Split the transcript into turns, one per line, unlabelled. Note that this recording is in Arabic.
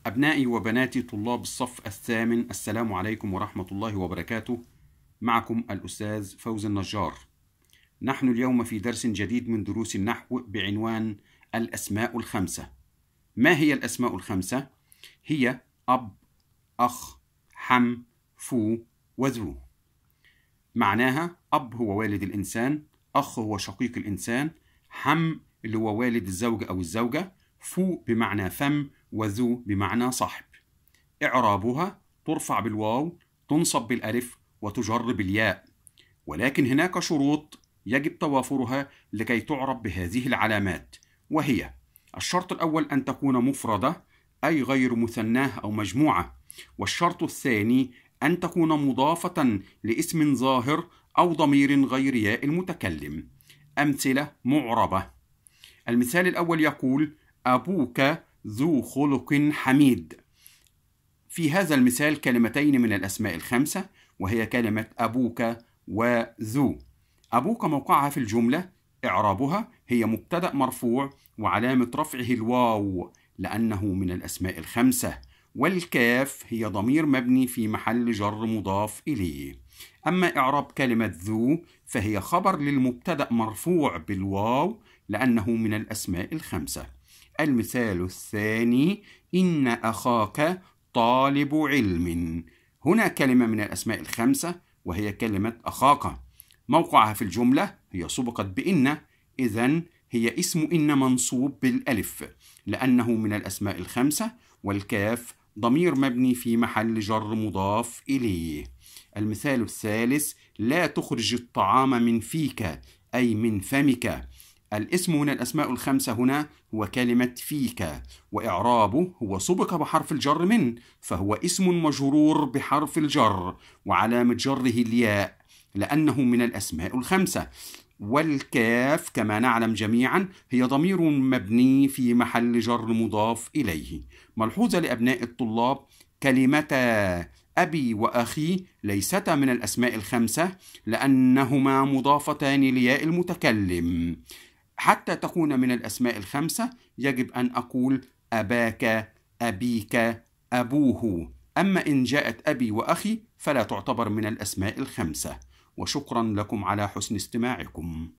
أبنائي وبناتي طلاب الصف الثامن، السلام عليكم ورحمة الله وبركاته. معكم الأستاذ فوزي النجار. نحن اليوم في درس جديد من دروس النحو بعنوان الأسماء الخمسة. ما هي الأسماء الخمسة؟ هي أب، أخ، حم، فو، وذو. معناها: أب هو والد الإنسان، أخ هو شقيق الإنسان، حم اللي هو والد الزوج أو الزوجة، فو بمعنى فم، وذو بمعنى صاحب. إعرابها: ترفع بالواو، تنصب بالألف، وتجر بالياء. ولكن هناك شروط يجب توافرها لكي تعرب بهذه العلامات، وهي: الشرط الأول أن تكون مفردة، أي غير مثناه أو مجموعة. والشرط الثاني أن تكون مضافة لاسم ظاهر أو ضمير غير ياء المتكلم. أمثلة معربة: المثال الأول يقول: أبوك ذو خلق حميد. في هذا المثال كلمتين من الأسماء الخمسة، وهي كلمة أبوك وذو. أبوك موقعها في الجملة، إعرابها: هي مبتدأ مرفوع وعلامة رفعه الواو لأنه من الأسماء الخمسة، والكاف هي ضمير مبني في محل جر مضاف إليه. أما إعراب كلمة ذو فهي خبر للمبتدأ مرفوع بالواو لأنه من الأسماء الخمسة. المثال الثاني: إن أخاك طالب علم. هنا كلمة من الأسماء الخمسة وهي كلمة أخاك، موقعها في الجملة هي سبقت بإن، إذن هي اسم إن منصوب بالألف لأنه من الأسماء الخمسة، والكاف ضمير مبني في محل جر مضاف إليه. المثال الثالث: لا تخرج الطعام من فيك، أي من فمك. الاسم من الأسماء الخمسة هنا هو كلمة فيك، وإعرابه هو سبق بحرف الجر من، فهو اسم مجرور بحرف الجر وعلامة جره الياء لأنه من الأسماء الخمسة. والكاف كما نعلم جميعا هي ضمير مبني في محل جر مضاف إليه. ملحوظة لأبناء الطلاب: كلمتا أبي وأخي ليستا من الأسماء الخمسة لأنهما مضافتان لياء المتكلم. حتى تكون من الأسماء الخمسة يجب أن أقول أباك، أبيك، أبوه. أما إن جاءت أبي وأخي فلا تعتبر من الأسماء الخمسة. وشكرا لكم على حسن استماعكم.